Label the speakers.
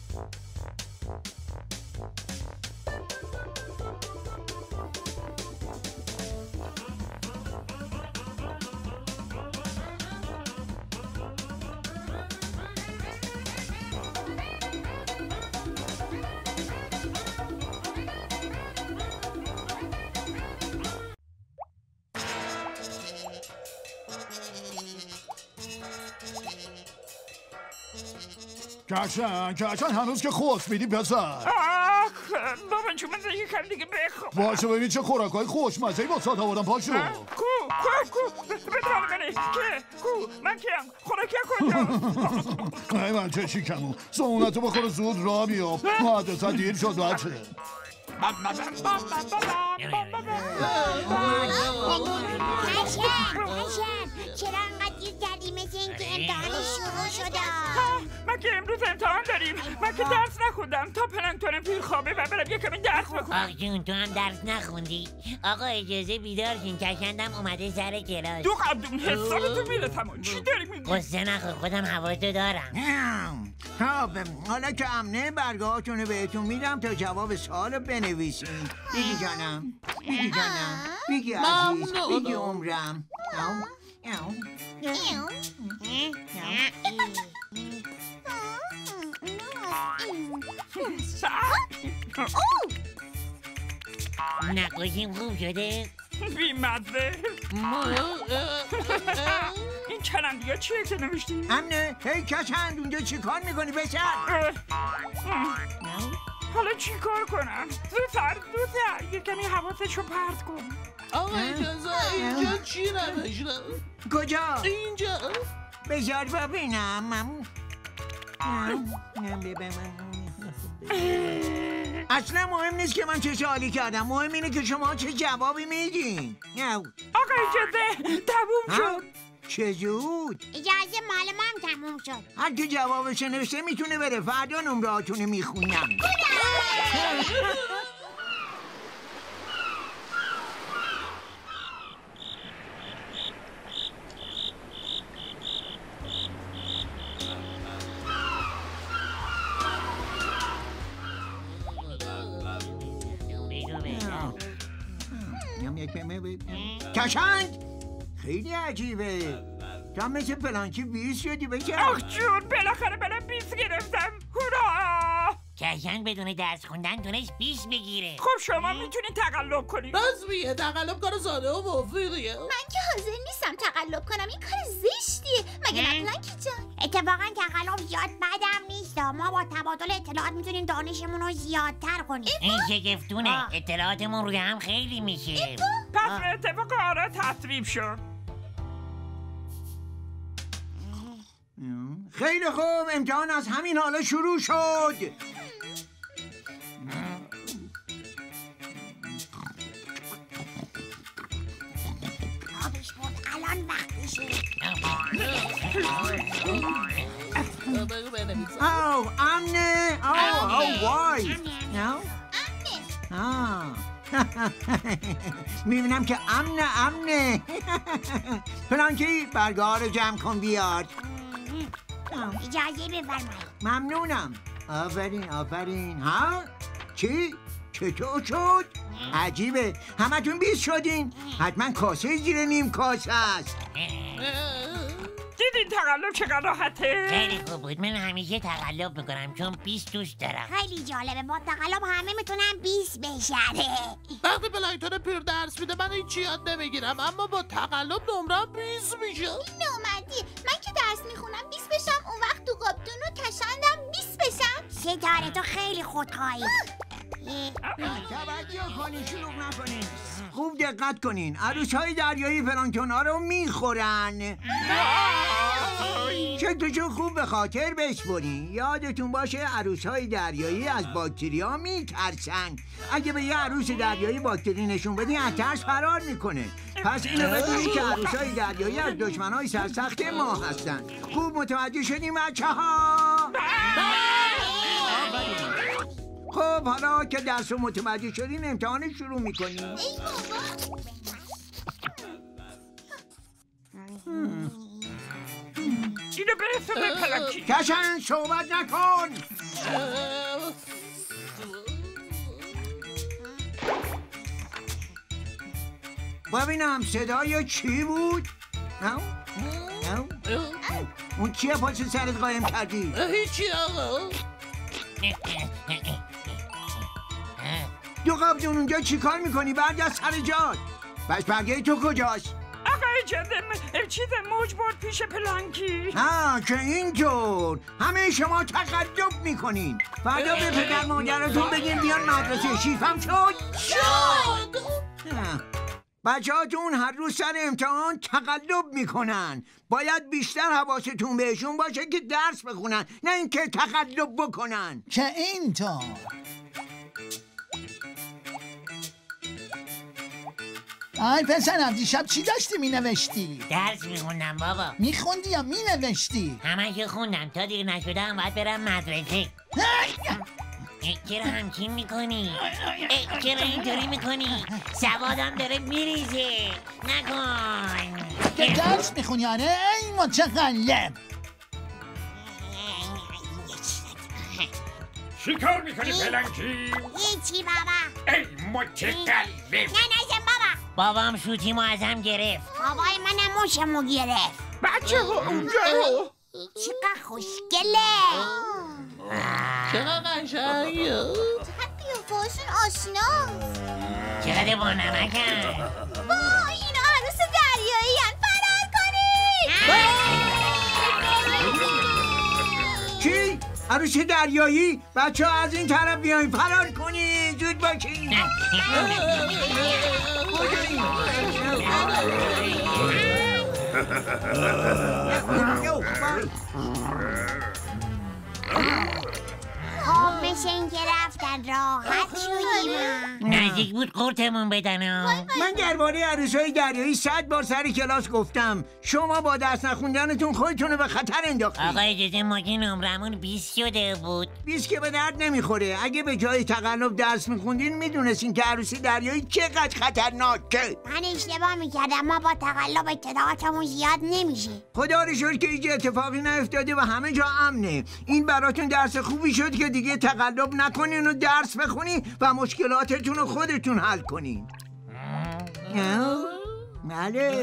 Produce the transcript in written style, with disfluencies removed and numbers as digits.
Speaker 1: کچن هنوز که خوش میدی پسر.
Speaker 2: بابا چون من یکم دیگه بخواب.
Speaker 1: باشه ببین چه خوراکای خوشمزه‌ای با سات آوردم پاشو.
Speaker 2: کو بدون منی که من کیم خوراکی کجا؟
Speaker 1: ای من چه شیکمو سعونتو بخور زود را بیاب مدرسه دیر شد بچه.
Speaker 3: چرا انقدر دیر کردی مثل این که امتحان شروع شده؟
Speaker 2: من که امروز امتحان داریم. من که درس نخوندم تا پلانکتون پیر خوابه و برم یکمی درس بخونم.
Speaker 4: آخ جون تو هم درس نخوندی؟ آقا اجازه بیدار شین کشندم اومده سر کلاس.
Speaker 2: دو قدوم حسابتو میرتم. چی داری میگی؟
Speaker 4: قصه نخور خودم حواسو دارم.
Speaker 5: خب حالا که امنه برگاهاتونو بهتون میدم تا جواب سوالو بنویسین. بیگی جانم بیگی عزیز بیگی عمرم.
Speaker 4: نقاشیم خوب شده؟
Speaker 2: بیمزه. این چرندی ها چیه که نوشتیم؟
Speaker 5: امنه هی کچند اونجا چی کار میکنی بشر؟
Speaker 2: حالا چی کار کنم؟ زودتر یکمی حواسشو پرت کن.
Speaker 6: آقا اجازه اینجا چی نوشتم؟
Speaker 5: کجا؟
Speaker 6: اینجا
Speaker 5: بذار ببینم. اصلا مهم نیست که من چه سوالی کردم، مهم اینه که شما چه جوابی میدین.
Speaker 2: آقا اجازه تموم شد.
Speaker 5: چه زود؟
Speaker 3: اجازه مال من تموم شد.
Speaker 5: هر کی جوابش نوشته میتونه بره، فردا نمرهاتونو میخونم. کشند خیلی عجیبه، تو هم مثل پلانکی 20 شدی بچه.
Speaker 2: آخ جون بالاخره برم 20 گرفتم. هورا!
Speaker 4: کشنگ بدون درس خوندن تونست 20 بگیره.
Speaker 2: خب شما میتونید تقلب کنید.
Speaker 6: رسمیه تقلب کار ساده و مفیدیه.
Speaker 3: من که حاضر نیستم تقلب کنم، این کار زشتیه. مگه نه پلانکی جان؟ اتفاقا تقلب زیاد بدم نیست. ما با تبادل اطلاعات میتونیم دانشمون رو زیادتر کنیم.
Speaker 4: این شگفتونه. اطلاعاتمون روی هم خیلی میشه.
Speaker 2: پس به اتفاق آرا تصویب شد.
Speaker 5: خیلی خوب، امتحان از همین حالا شروع شد.
Speaker 3: آبش برد، الان وقتشه.
Speaker 5: امنه. وای میبینم که امنه. پلانکی برگاه رو جمع کن بیاد.
Speaker 3: اجازه بفرمایید.
Speaker 5: ممنونم. آفرین. ها؟ چی؟ چطور شد؟ عجیبه، همتون 20 شدین. حتما کاسه زیر نیم کاسه است.
Speaker 2: دیدین تقلب چقدر راحته؟
Speaker 4: خیلی خوب بود. من همیشه تقلب میکنم چون 20 دوست دارم.
Speaker 3: خیلی جالبه، با تقلب همه میتونن 20 بشن.
Speaker 6: وقتی پلانکتون پیر درس میده من هیچی یاد نمیگیرم، اما با تقلب نمرم 20 میشه.
Speaker 3: این نومدی، من که درس میخونم 20 بشم، اون وقت تو قابدون و کشندم 20 بشم. ستاره تو خیلی خودخواهی.
Speaker 5: توجه کنین، شلوغ نکنین. خوب دقت کنین، عروس‌های دریایی پلانکتون‌ها رو میخورن. شکلشون خوب به خاطر بسپرین. یادتون باشه عروس‌های دریایی از باکتریا میترسن. اگه به یه عروس دریایی باکتری نشون بدین از ترس فرار میکنه. پس اینو بدونید که عروس‌های دریایی از دشمن‌های سرسخت ما هستن. خوب متوجه شدیم بچه‌ها؟ خب حالا که درس رو متوجه شدین امتحان شروع میکنیم.
Speaker 2: اینو برسه به پلانکی.
Speaker 5: کشن صحبت نکن. ببینم صدای چی بود؟ نه؟ اون چیه پاچه سرت قایم کردی؟
Speaker 6: هیچی آقا.
Speaker 5: دو قبل اونجا چی کار میکنی؟ برگرد سر جات. بس برگه تو کجاست؟
Speaker 2: آقای جدم چیز موج برد پیش پلانکی.
Speaker 5: که اینطور همه شما تقلب میکنین. فردا به پدر مادرتون بگین بیان مدرسه. شیفم شد؟ بچه هاتون هر روز سر امتحان تقلب میکنن. باید بیشتر حواستون بهشون باشه که درس بخونن، نه اینکه تقلب بکنن.
Speaker 1: که اینطور. آی پسرم دیشب چی داشتی مینوشتی؟
Speaker 4: درس میخوندم بابا.
Speaker 1: میخوندی یا مینوشتی؟
Speaker 4: همه خوندم تا دیر نشده هم باید برم مدرسه. چرا همچین میکنی؟ چرا اینطوری میکنی؟ سوادم داره میریزه. نکن.
Speaker 1: که درس میخونی آره؟ ای متقلب.
Speaker 2: چی کار میکنی پلانکی؟
Speaker 3: هیچی بابا.
Speaker 2: ای متقلب.
Speaker 3: نه بابا.
Speaker 4: بابام شوتیمو ازم گرفت.
Speaker 3: بابای منم موشمو گرفت.
Speaker 2: بچه ها اونجا رو.
Speaker 3: چقدر خوشگله.
Speaker 6: چقدر قشنگه.
Speaker 3: چقدر قیافه‌هاشون آشنا.
Speaker 4: چقدر با نمکن.
Speaker 3: وای اینا عروس دریایی هن. فرار کنید.
Speaker 5: چی؟ عروس دریایی؟ بچه ها از این طرف بیاین فرار کنید. زود باشین.
Speaker 3: خب مثل این که رفتن راحت شدیم.
Speaker 4: نزدیک بود قورتمون بدن.
Speaker 5: من درباره عروسای دریایی 100 بار سر کلاس گفتم. شما با درس نخوندنتون خودتون رو به خطر انداختید.
Speaker 4: آقا اجازه ما که نمرمون 20 شده بود.
Speaker 5: 20 که به درد نمیخوره. اگه به جای تقلب درس میخوندین میدونستین که عروسی دریایی چقدر خطرناکه.
Speaker 3: من اشتباه میکردم. ما با تقلب اطلاعاتمون زیاد نمیشه.
Speaker 5: خدا رو شکر که هیچ اتفاقی نیفتاده و همه جا امنه. این براتون درس خوبی شد که دیگه تقلب نکنین و درس بخونین و مشکلاتتون رو خودتون حل کنین. بله.